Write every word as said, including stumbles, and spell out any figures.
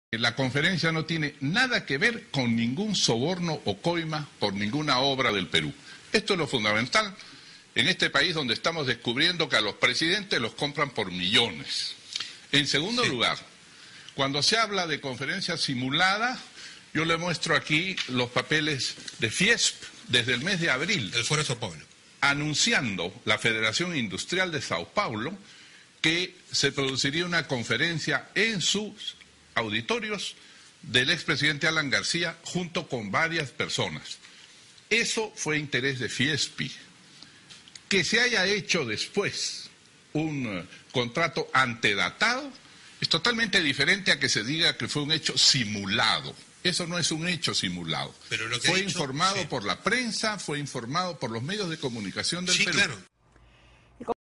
La conferencia no tiene nada que ver con ningún soborno o coima por ninguna obra del Perú. Esto es lo fundamental en este país donde estamos descubriendo que a los presidentes los compran por millones. En segundo sí. lugar, cuando se habla de conferencia simulada, yo le muestro aquí los papeles de Fiesp desde el mes de abril. El Foro Sao Paulo. Anunciando la Federación Industrial de Sao Paulo que se produciría una conferencia en sus auditorios del expresidente Alan García junto con varias personas. Eso fue interés de Fiespi. Que se haya hecho después un uh, contrato antedatado es totalmente diferente a que se diga que fue un hecho simulado. Eso no es un hecho simulado. Pero lo que fue ha dicho, informado sí. por la prensa, fue informado por los medios de comunicación del sí, Perú. Claro.